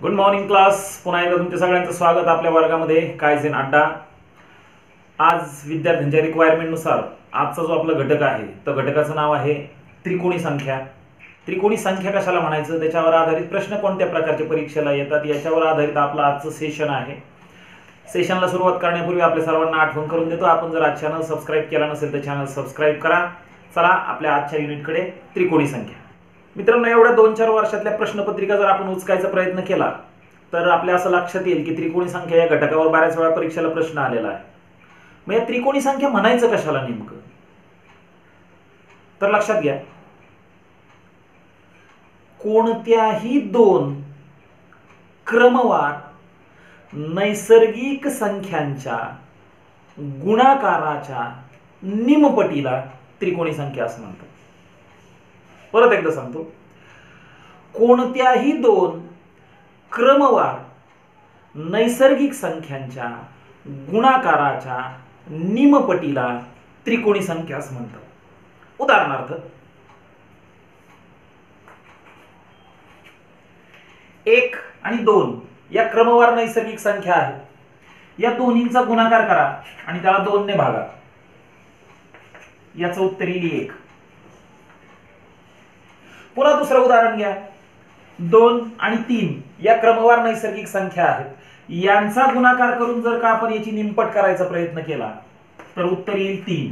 Good morning class. पुन्हा एकदा तुमच्या सगळ्यांचं स्वागत आपल्या वर्गामध्ये कायझेन अड्डा. आज विद्यार्थ्यांच्या रिक्वायरमेंटनुसार आजचा जो आपला घटक आहे तो घटकाचं नाव आहे त्रिकोणी संख्या. त्रिकोणी संख्या कशाला म्हणायचं, त्याच्यावर आधारित प्रश्न कोणत्या प्रकारच्या परीक्षेला येतात याच्यावर आधारित आपलं आजचं सेशन आहे. सेशनला सुरुवात करण्यापूर्वी आपल्या सर्वांना आठवण करून देतो, आपण जर आज चॅनल सबस्क्राईब केला नसेल तर चॅनल सबस्क्राईब करा. चला आपल्या आजच्या युनिटकडे. त्रिकोणी संख्या मित्रांनो, एवढ्या 2-4 वर्षातल्या प्रश्नपत्रिका जर आपण उचकायचा प्रयत्न केला तर आपल्या असं लक्षात येईल की त्रिकोणी संख्या या घटकावर बऱ्याच वेळा परीक्षेला प्रश्न आलेला आहे. मग या त्रिकोणी संख्या म्हणायचं कशाला नेमकं, तर लक्षात घ्या, कोणत्याही दोन क्रमवार नैसर्गिक संख्यांच्या गुणाकाराच्या निमपटीला त्रिकोणी संख्या असं म्हणतात. परत एकदा सांगतो, कोणत्याही दोन क्रमवार नैसर्गिक संख्यांच्या गुणाकाराच्या निमपटीला त्रिकोणी संख्या असं म्हणतात. उदाहरणार्थ, 1 आणि 2 या क्रमवार नैसर्गिक संख्या आहेत. या दोन्हींचा गुणाकार करा आणि त्याला 2 ने भागा, याचं उत्तर येईल 1. पुन्हा दुसरं उदाहरण घ्या, 2 आणि 3 या क्रमवार नैसर्गिक संख्या आहेत. यांचा गुणाकार करून जर का आपण याची निमपट करायचा प्रयत्न केला तर उत्तर येईल 3.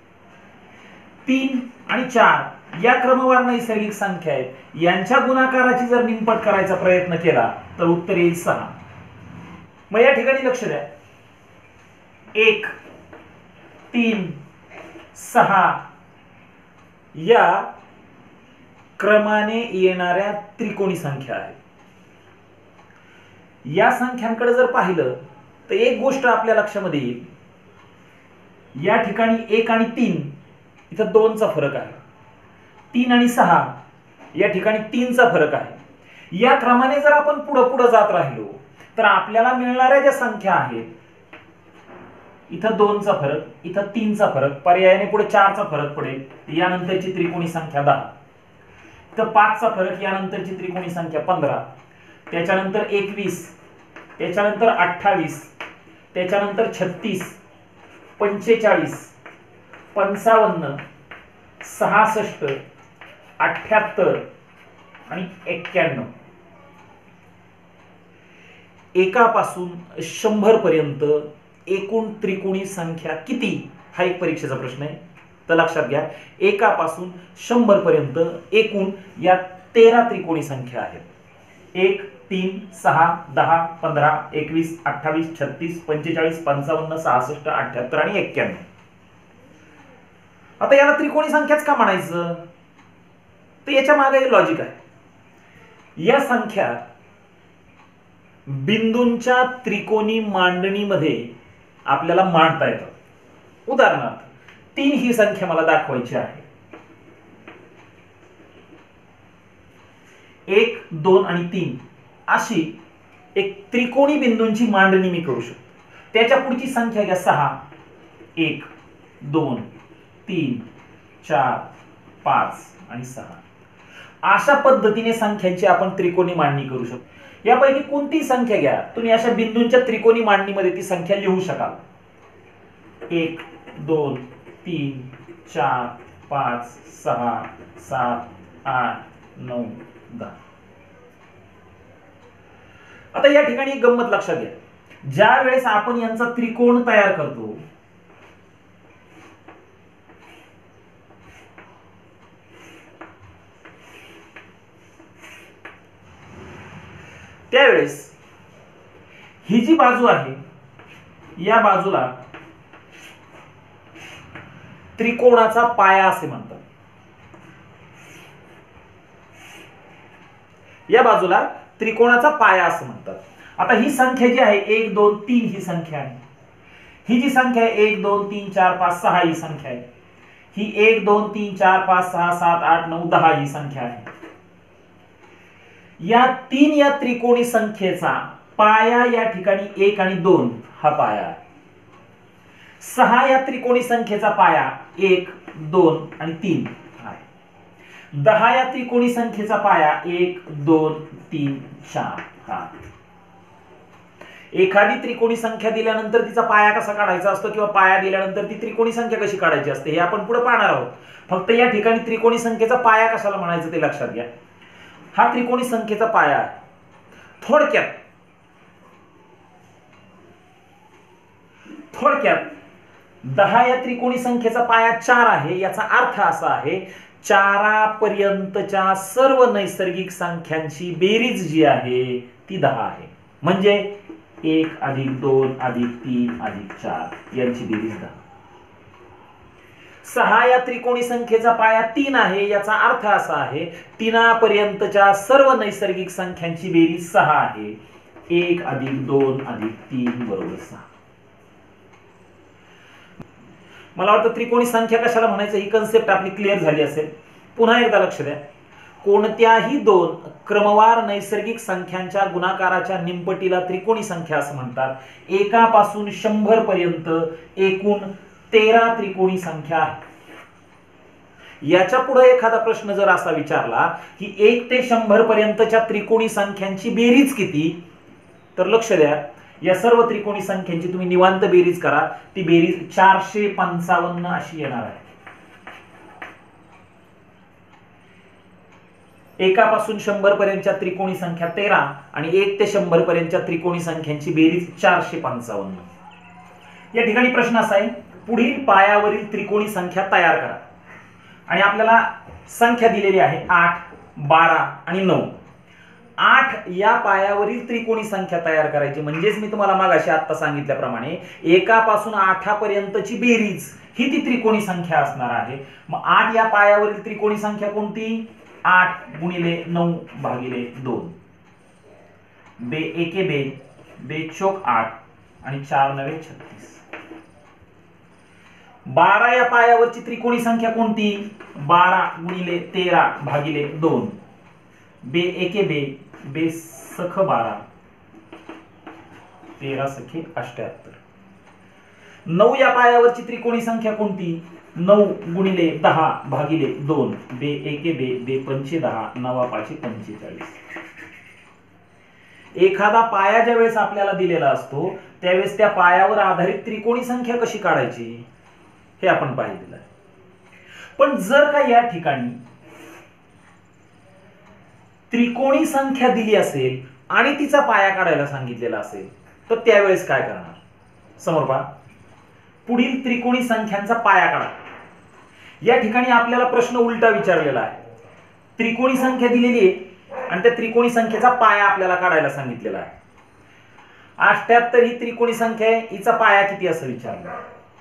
3 आणि 4 या क्रमवार नैसर्गिक संख्या आहेत. यांच्या गुणाकाराची जर निमपट करायचा प्रयत्न केला तर उत्तर येईल 6. मग या ठिकाणी लक्ष द्या, 1, 3, 6 या क्रमाने येणाऱ्या त्रिकोणी संख्या आहेत. या संख्यांकडे जर पाहिलं तर एक गोष्ट आपल्या लक्षामध्ये येईल, या ठिकाणी 1 आणि 3 इथं 2 चा फरक आहे. 3 आणि 6 या ठिकाणी 3 चा फरक आहे. या क्रमाने जर आपण पुढे पुढे जात राहिलो तर आपल्याला मिळणाऱ्या ज्या संख्या आहेत, इथं 2 चा फरक, इथं 3 चा फरक, पर्यायाने पुढे 4 चा फरक पडेल. यानंतरची त्रिकोणी संख्या 10, तर 5 चा फरक, यानंतरची त्रिकोणी संख्या 15, त्याच्यानंतर 21, त्याच्यानंतर 28, त्याच्यानंतर 36, 45, 55, 66, 78 आणि 91. एकापासून 100 पर्यंत एकूण त्रिकोणी संख्या किती, हा एक परीक्षेचा प्रश्न आहे. तर लक्षात घ्या, एकापासून 100 पर्यंत एकूण या 13 त्रिकोणी संख्या आहेत. 1, 3, 6, 10, 15, 21, 28, 36, 45, 55, 66, 78 आणि 91. आता याला त्रिकोणी संख्याच का म्हणायचं, तर याच्या मागे लॉजिक आहे. या संख्या बिंदूंच्या त्रिकोणी मांडणीमध्ये आपल्याला मांडता येतात. उदाहरणार्थ, 3 ही संख्या मला दाखवायची आहे. 1, 2 आणि 3 अशी एक त्रिकोणी बिंदूंची मांडणी मी करू शकतो. त्याच्या पुढची संख्या घ्या 6, 1, 2, 3, 4, 5 आणि 6. अशा पद्धतीने संख्यांची आपण त्रिकोणी मांडणी करू शकतो. यापैकी कोणती संख्या घ्या, तुम्ही अशा बिंदूंच्या त्रिकोणी मांडणीमध्ये ती संख्या लिहू शकाल. 1, 2, 3, 4, 5, 6, 7, 8, 9, 10. आता या ठिकाणी एक गंमत लक्षात घ्या, ज्या वेळेस आपण यांचा त्रिकोण तयार करतो त्यावेळेस ही जी बाजू आहे, या बाजूला त्रिकोणाचा पाया असे म्हणतात. या बाजूला त्रिकोणाचा पाया असं म्हणतात. आता ही संख्या जी आहे 1, 2, 3 ही संख्या आहे. ही जी संख्या आहे 1, 2, 3, 4, 5, 6 ही संख्या आहे. ही 1, 2, 3, 4, 5, 6, 7, 8, 9, 10 ही संख्या आहे. या 3 या त्रिकोणी संख्येचा पाया या ठिकाणी 1 आणि 2 हा पाया आहे. 6 या त्रिकोणी संख्येचा पाया 1, 2 आणि 3 आहे. 10 या त्रिकोणी संख्येचा पाया 1 2 3 4 हा. एखादी त्रिकोणी संख्या दिल्यानंतर तिचा पाया कसा काढायचा असतो किंवा पाया दिल्यानंतर ती त्रिकोणी संख्या कशी काढायची असते हे आपण पुढे पाहणार आहोत. फक्त या ठिकाणी त्रिकोणी संख्येचा पाया कशाला म्हणायचं ते लक्षात घ्या. हा त्रिकोणी संख्येचा पाया आहे. थोडक्यात 10 या त्रिकोणी संख्येचा पाया 4 आहे. याचा अर्थ असा आहे 4 पर्यंतच्या सर्व नैसर्गिक संख्यांची बेरीज जी आहे ती 10 आहे. म्हणजे 1 + 2 + 3 + 4 यांची बेरीज 10. 6 या त्रिकोणी संख्येचा पाया 3 आहे. याचा अर्थ असा आहे 3 पर्यंतच्या सर्व नैसर्गिक संख्यांची बेरीज 6 आहे. 1 + 2 + 3 = 6. मला वाटतं त्रिकोणी संख्या कशाला म्हणायचं ही कन्सेप्ट आपली क्लिअर झाली असेल. पुन्हा एकदा लक्ष द्या. कोणत्याही दोन क्रमवार नैसर्गिक संख्यांच्या गुणाकाराच्या निमपटीला त्रिकोणी संख्या असं म्हणतात. 1 पासून 100 पर्यंत एकूण 13 त्रिकोणी संख्या आहेत. याच्या पुढे एखादा प्रश्न जर असा विचारला की 1 ते 100 पर्यंतच्या त्रिकोणी संख्यांची बेरीज किती, तर लक्ष द्या या सर्व त्रिकोणी संख्यांची तुम्ही निवांत बेरीज करा. ती बेरीज 455 अशी येणार आहे. 1 पासून 100 पर्यंतच्या त्रिकोणी संख्या 13 आणि 1 ते 100 पर्यंतच्या त्रिकोणी संख्यांची बेरीज 455. या ठिकाणी प्रश्न असा आहे पुढील पायावरील त्रिकोणी संख्या तयार करा. आणि आपल्याला संख्या दिलेली आहे 8 12 आणि 9. 8 या पायावरील त्रिकोणी संख्या तयार करायची. म्हणजेच मी तुम्हाला मागाशी आता सांगितल्याप्रमाणे 1 पासून 8 पर्यंतची बेरीज ही ती त्रिकोणी संख्या असणार आहे. मग 8 या पायावरील त्रिकोणी संख्या कोणती? 8 × 9 / 2. बे एके बे, बे चोक 8 आणि 4 9 36. 12 या पायावरची त्रिकोणी संख्या कोणती? 12 × 13 / 2. बे एके बे, बे सख 12 13 सखे 78. 9 या पायावरची त्रिकोणी संख्या कोणती? 9 × 10 / 2. बे एके बे, बे पंचे 10 9 5 45. एखादा पाया ज्या वेळेस आपल्याला दिलेला असतो त्यावेळेस त्या पायावर आधारित त्रिकोणी संख्या कशी काढायची हे आपण पाहिलेलं आहे. पण जर का या ठिकाणी त्रिकोणी संख्या दिली असेल आणि तिचा पाया काढायला सांगितलेला असेल तर त्यावेळेस काय करणार? समोर पहा. पुढील त्रिकोणी संख्यांचा पाया काढा. या ठिकाणी आपल्याला प्रश्न उलटा विचारलेला आहे. त्रिकोणी संख्या दिलेली आहे आणि त्या त्रिकोणी संख्येचा पाया आपल्याला काढायला सांगितलेला आहे. 78 ही त्रिकोणी संख्या आहे, हिचा पाया किती असं विचारलं.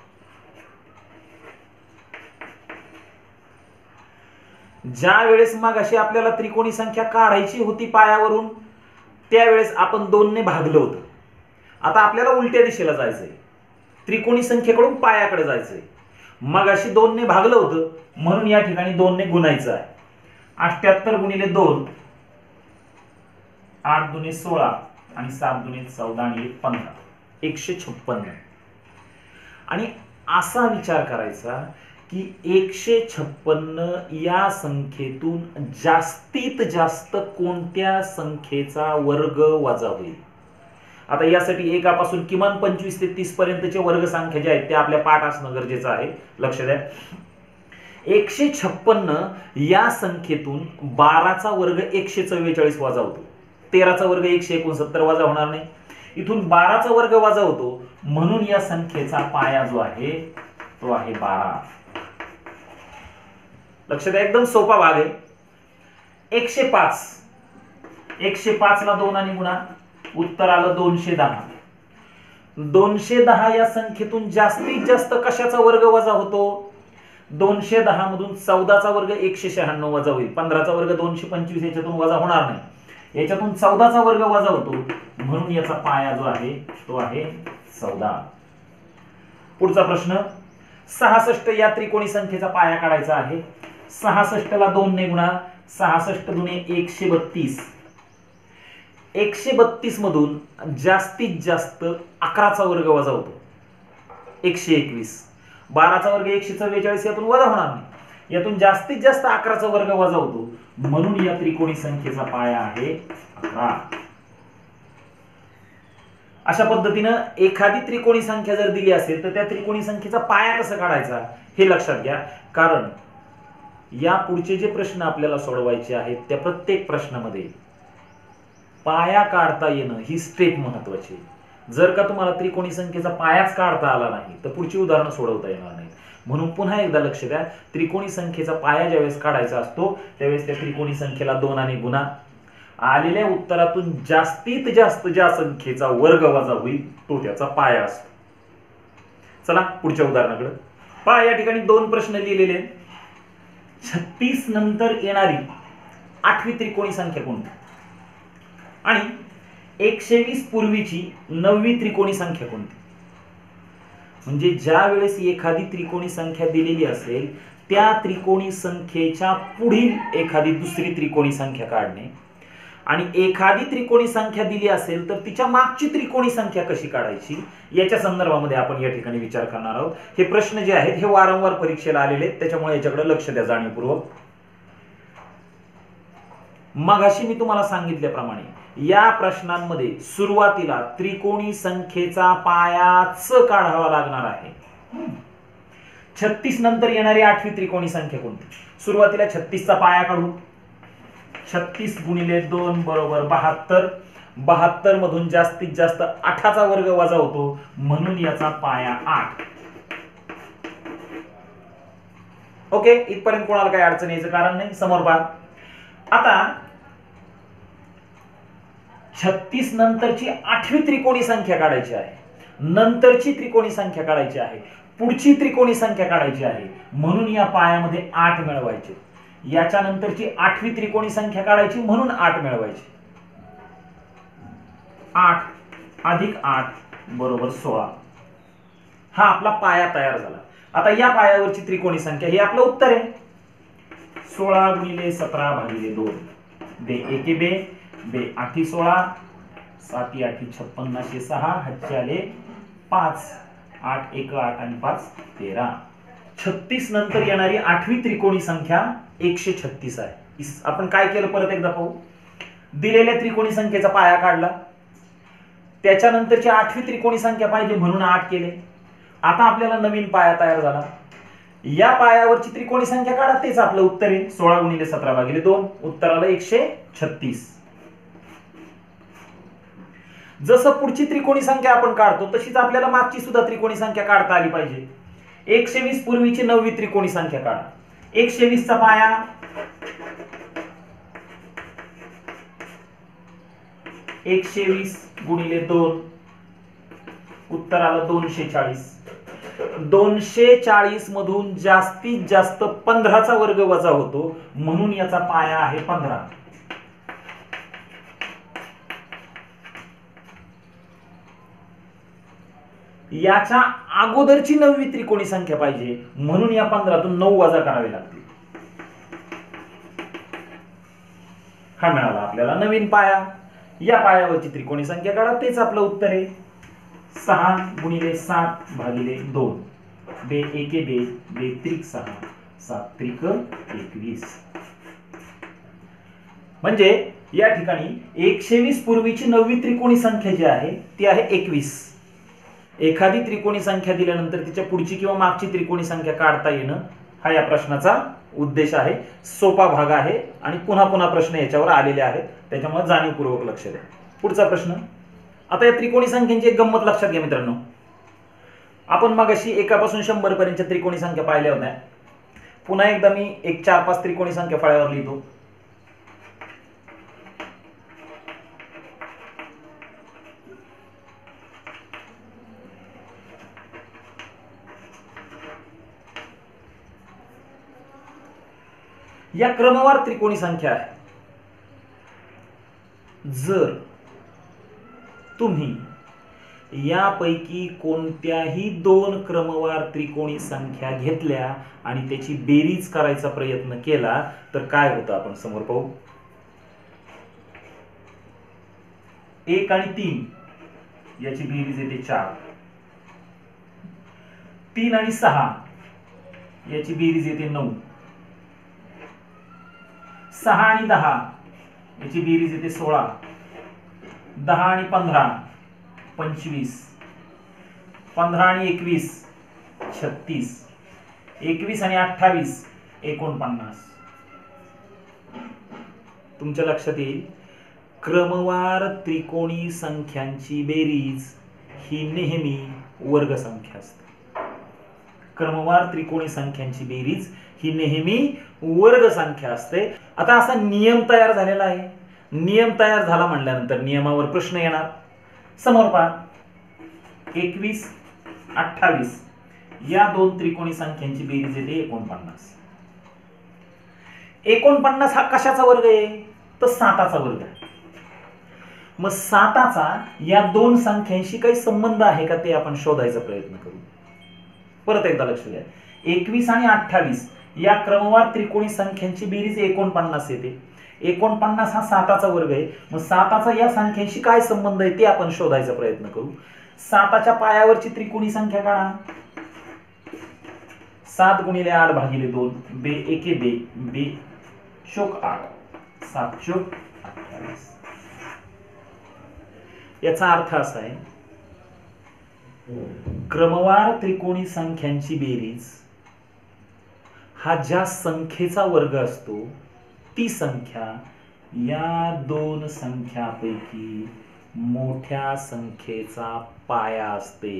ज्या वेळेस मग अशी आपल्याला त्रिकोणी संख्या काढायची होती पायावरून त्यावेळेस आपण 2 ने भागलं होतं. आता आपल्याला उलट्या दिशेला जायचंय. त्रिकोणी संख्येकडून पायाकडे जायचंय. मग अशी 2 ने भागलं होतं म्हणून या ठिकाणी 2 ने गुणायचं आहे. 78 × 2 8 2 16 आणि 7 2 14 आणि 1 15 156. आणि असा विचार करायचा की 156 या संख्येतून जास्तीत जास्त कोणत्या संख्येचा वर्ग वजा होईल. आता यासाठी 1 पासून किमान 25 ते 30 पर्यंतचे वर्ग संख्या ज्या आहेत त्या आपल्या पाठ असणं गरजेचं आहे. लक्ष द्या. 156 या संख्येतून 12चा वर्ग 144 वजा होतो. 13चा वर्ग 169 वजा होणार नाही. इथून 12चा वर्ग वजा होतो म्हणून या संख्येचा पाया जो आहे तो आहे 12. लक्ष द्या. एकदम सोपा भाग आहे. 105 105 ला 2 आणि गुणा उत्तर आलं 210. 210 या संख्येतून जास्तीत जास्त कशाचा वर्ग वजा होतो? 210 मधून 14चा वर्ग 196 वजा होईल. 15चा वर्ग 225 याच्यातून वजा होणार नाही. याच्यातून 14चा वर्ग वजा होतो म्हणून याचा पाया जो आहे तो आहे 14. पुढचा प्रश्न. 66 या त्रिकोणी संख्येचा पाया काढायचा आहे. 66 ला 2 ने गुणा. 66 दुने 132. 132 मधून जास्तीत जास्त 11चा वर्ग वजा होतो 121. 12चा वर्ग 144 यातून वजा होणार नाही. यातून जास्तीत जास्त 11चा वर्ग वजा होतो, म्हणून या त्रिकोणी संख्येचा पाया आहे 11. अशा पद्धतीनं एखादी त्रिकोणी संख्या जर दिली असेल तर त्या त्रिकोणी संख्येचा पाया कसा काढायचा हे लक्षात घ्या, कारण या पुढचे जे प्रश्न आपल्याला सोडवायचे आहेत त्या प्रत्येक प्रश्नामध्ये पाया काढता येणं ही स्टेप महत्वाची. जर का तुम्हाला त्रिकोणी संख्येचा पायाच काढता आला नाही तर पुढची उदाहरणं सोडवता येणार नाही. म्हणून पुन्हा एकदा लक्ष द्या, त्रिकोणी संख्येचा पाया ज्यावेळेस काढायचा असतो त्यावेळेस त्या त्रिकोणी संख्येला 2 ने गुणा. आलेल्या उत्तरातून जास्तीत जास्त ज्या संख्येचा वर्ग वजा होईल तो त्याचा पाया असतो. चला पुढच्या उदाहरणाकडे पहा. या ठिकाणी 2 प्रश्न लिहिलेले आहेत. 36 नंतर येणारी 8वी त्रिकोणी संख्या कोणती आणि 120 पूर्वीची 9वी त्रिकोणी संख्या कोणती. म्हणजे ज्या वेळेस एखादी त्रिकोणी संख्या दिलेली असेल त्या त्रिकोणी संख्येच्या पुढील एखादी दुसरी त्रिकोणी संख्या काढणे, आणि एखादी त्रिकोणी संख्या दिली असेल तर तिच्या मागची त्रिकोणी संख्या कशी काढायची याच्या संदर्भामध्ये आपण या ठिकाणी विचार करणार आहोत. हे प्रश्न जे आहेत हे वारंवार परीक्षेला आलेले आहेत, त्याच्यामुळे याच्याकडे लक्ष द्या जाणीवपूर्वक. मगाशी मी तुम्हाला सांगितल्याप्रमाणे या प्रश्नांमध्ये सुरुवातीला त्रिकोणी संख्येचा पायाच काढावा लागणार आहे. 36 नंतर येणारी 8वी त्रिकोणी संख्या कोणती. सुरुवातीला 36चा पाया काढू. 36 गुणिले 2 बरोबर 72. 72 मधून जास्तीत जास्त 8चा वर्ग वजा होतो, म्हणून याचा पाया 8. ओके, इथपर्यंत कोणाला काही अडचण यायचं कारण नाही. समोर पहा. आता 36 नंतरची 8वी त्रिकोणी संख्या काढायची आहे, नंतरची त्रिकोणी संख्या काढायची आहे, पुढची त्रिकोणी संख्या काढायची आहे, म्हणून या पायामध्ये 8 मिळवायचे. याच्या नंतरची 8वी त्रिकोणी संख्या काढायची म्हणून 8 मिळवायची. 8 अधिक 8 बरोबर 16. हा आपला पाया तयार झाला. आता या पायावरची त्रिकोणी संख्या हे आपलं उत्तर आहे. 16 गुणिले 17 भागिले 2 बे एके बे बे 8 16 7 8 56 6 हातचे आले 5 8 1 8 आणि 5 13. 36 नंतर येणारी 8वी त्रिकोणी संख्या 136 आहे. आपण काय केलं परत एकदा पाहू. दिलेल्या त्रिकोणी संख्येचा पाया काढला, त्याच्यानंतरची 8वी त्रिकोणी संख्या पाहिजे म्हणून 8 केले. आता आपल्याला नवीन पाया तयार झाला. या पायावरची त्रिकोणी संख्या काढा, तेच आपलं उत्तर आहे. 16 गुणिले 17 भागिले 2 उत्तर आलं 136. जसं पुढची त्रिकोणी संख्या आपण काढतो तशीच आपल्याला मागची सुद्धा त्रिकोणी संख्या काढता आली पाहिजे. 120 पूर्वीची 9वी त्रिकोणी संख्या काढा. 120 चा पाया 120 गुणिले 2 उत्तर आलं 240. 240 मधून जास्तीत जास्त 15चा वर्ग वजा होतो, म्हणून याचा पाया आहे 15. याच्या अगोदरची 9वी त्रिकोणी संख्या पाहिजे, म्हणून या 15तून 9 वजा करावे लागतील. हा मिळाला आपल्याला नवीन पाया. या पायावरची त्रिकोणी संख्या काढा, तेच आपलं उत्तर आहे. 6 गुणिले 7 भागिले 2 बे एके बे बे त्रिक 6 7 त्रिक 21. म्हणजे या ठिकाणी 120 पूर्वीची 9वी त्रिकोणी संख्या जी आहे ती आहे 21. एखादी त्रिकोणी संख्या दिल्यानंतर तिच्या पुढची किंवा मागची त्रिकोणी संख्या काढता येणं हा या प्रश्नाचा उद्देश आहे. सोपा भाग आहे आणि पुन्हा पुन्हा प्रश्न याच्यावर आलेले आहेत, त्याच्यामुळे जाणीवपूर्वक लक्ष द्या. पुढचा प्रश्न. आता या त्रिकोणी संख्यांची एक गंमत लक्षात घ्या मित्रांनो. आपण मगाशी 1 पासून 100 पर्यंतच्या त्रिकोणी संख्या पाहिल्या होत्या. पुन्हा एकदा मी एक 4-5 त्रिकोणी संख्या फळ्यावर लिहितो. या क्रमवार त्रिकोणी संख्या आहे. जर तुम्ही यापैकी कोणत्याही 2 क्रमवार त्रिकोणी संख्या घेतल्या आणि त्याची बेरीज करायचा प्रयत्न केला तर काय होतं आपण समोर पाहू. 1 आणि 3 याची बेरीज येते 4. 3 आणि 6 याची बेरीज येते 9. 6 आणि 10 याची बेरीज येते 16, 10 आणि 15 25, 15 आणि 21 36, 21 आणि 28 49. तुमच्या लक्षात येईल क्रमवार त्रिकोणी संख्यांची बेरीज ही नेहमी वर्ग संख्या असते. क्रमवार त्रिकोणी संख्यांची बेरीज ही नेहमी वर्ग संख्या असते. आता असा नियम तयार झालेला आहे. नियम तयार झाला म्हणल्यानंतर नियमावर प्रश्न येणार. समोर पहा 21 28 या दोन त्रिकोणी संख्यांची बेरीज येते 49. 49 हा कशाचा वर्ग आहे तर 7चा वर्ग आहे. मग 7चा या दोन संख्यांशी काही संबंध आहे का ते आपण शोधायचा प्रयत्न करू. परत एकदा लक्ष द्या 21 आणि 28 या क्रमवार त्रिकोणी संख्यांची बेरीज 49 येते. 49 हा 7चा वर्ग आहे. मग 7चा या संख्यांशी काय संबंध आहे ते आपण शोधायचा प्रयत्न करू. 7च्या पायावरची त्रिकोणी संख्या काढा. 7 गुणिले 8 भागिले 2 बे एके बे बे शोक 8 7 शोक 28. याचा अर्थ असा आहे क्रमवार त्रिकोणी संख्यांची बेरीज हा ज्या संख्येचा वर्ग असतो ती संख्या या दोन संख्यापैकी मोठ्या संख्येचा पाया असते.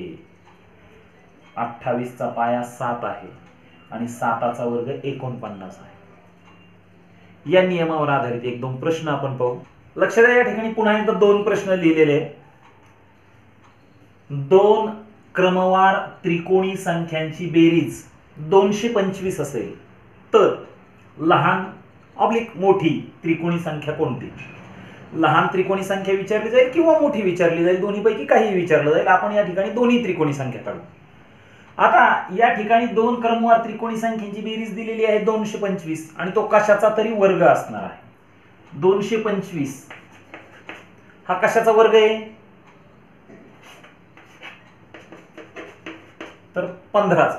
28चा पाया 7 आहे आणि 7चा वर्ग 49 आहे. या नियमावर आधारित एक दोन प्रश्न आपण पाहू. लक्ष द्या या ठिकाणी पुन्हा एकदा दोन प्रश्न लिहिलेले. दोन क्रमवार त्रिकोणी संख्यांची बेरीज 225 असेल तर लहान ऑब्लिक मोठी त्रिकोणी संख्या कोणती. लहान त्रिकोणी संख्या विचारली जाईल किंवा मोठी विचारली जाईल. दोन्हीपैकी काही विचारलं जाईल. आपण या ठिकाणी दोन्ही त्रिकोणी संख्या काढू. आता या ठिकाणी दोन क्रमवार त्रिकोणी संख्यांची बेरीज दिलेली आहे 225 आणि तो कशाचा तरी वर्ग असणार आहे. 225 हा कशाचा वर्ग आहे तर 15चा.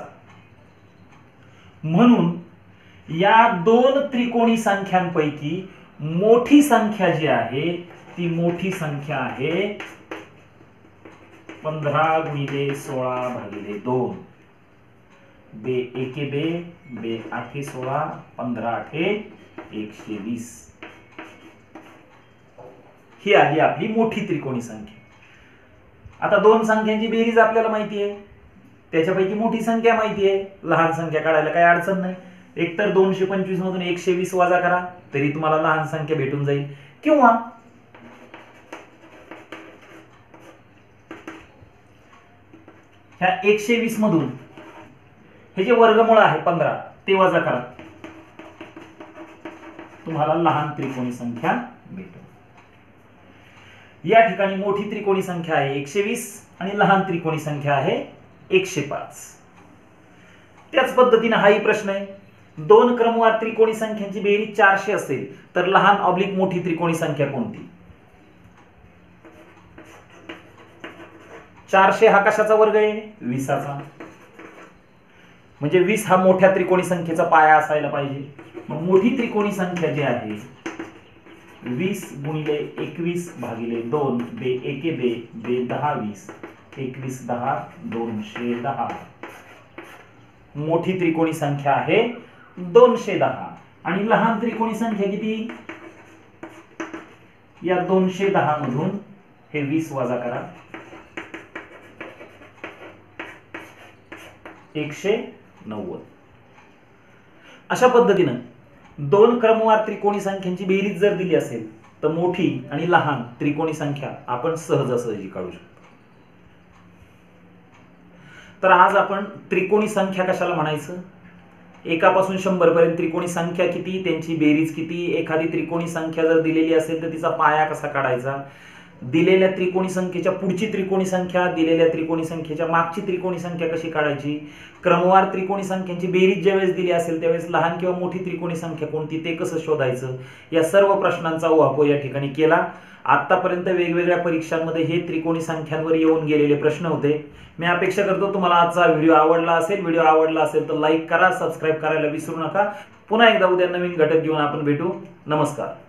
म्हणून या दोन त्रिकोणी संख्यांपैकी मोठी संख्या जी आहे ती मोठी संख्या आहे 15 गुणिले 16 भागिले 2 बे एके बे बे 8 16 15 8 120. ही आली आपली मोठी त्रिकोणी संख्या. आता दोन संख्यांची बेरीज आपल्याला माहिती आहे. त्याच्यापैकी मोठी संख्या माहिती आहे. लहान संख्या काढायला काही अडचण नाही. एकतर 225 मधून 120 वजा करा तरी तुम्हाला लहान संख्या भेटून जाईल किंवा ह्या 120 मधून हे जे वर्गमूळ आहे 15 ते वजा करा तुम्हाला लहान त्रिकोणी संख्या मिळते. या ठिकाणी मोठी त्रिकोणी संख्या आहे 120 आणि लहान त्रिकोणी संख्या आहे 105. त्याच पद्धतीने हाही प्रश्न आहे. दोन क्रमवार त्रिकोणी संख्यांची बेरीज 400 असेल तर लहान ऑब्लिक मोठी त्रिकोणी संख्या कोणती. 400 हा कशाचा वर्ग आहे 20चा. म्हणजे 20 हा मोठ्या त्रिकोणी संख्येचा पाया असायला पाहिजे. मग मोठी त्रिकोणी संख्या जी आहे 20 गुणिले 21 भागिले 2 बे एके बे बे 10 20 21 10 210. मोठी त्रिकोणी संख्या आहे 210 आणि लहान त्रिकोणी संख्या किती. या 210 मधून हे 20 वजा करा 190. अशा पद्धतीनं दोन क्रमवार त्रिकोणी संख्यांची बेरीज जर दिली असेल तर मोठी आणि लहान त्रिकोणी संख्या आपण सहजासहजी काढू शकतो. तर आज आपण त्रिकोणी संख्या कशाला म्हणायचं. एकापासून 100 पर्यंत त्रिकोणी संख्या किती त्यांची बेरीज किती. एखादी त्रिकोणी संख्या जर दिलेली असेल तर तिचा पाया कसा काढायचा. दिलेल्या त्रिकोणी संख्येच्या पुढची त्रिकोणी संख्या दिलेल्या त्रिकोणी संख्येच्या मागची त्रिकोणी संख्या कशी काढायची. क्रमवार त्रिकोणी संख्यांची बेरीज ज्यावेळेस दिली असेल त्यावेळेस लहान किंवा मोठी त्रिकोणी संख्या कोणती ते कसं शोधायचं. या सर्व प्रश्नांचा उहापोह या ठिकाणी केला. आतापर्यंत वेगवेगळ्या परीक्षांमध्ये हे त्रिकोणी संख्यांवर येऊन गेलेले प्रश्न होते. मी अपेक्षा करतो तुम्हाला आजचा व्हिडिओ आवडला असेल. व्हिडिओ आवडला असेल तर लाईक करा, सबस्क्राईब करायला विसरू नका. पुन्हा एकदा उद्या नवीन घटक घेऊन आपण भेटू. नमस्कार.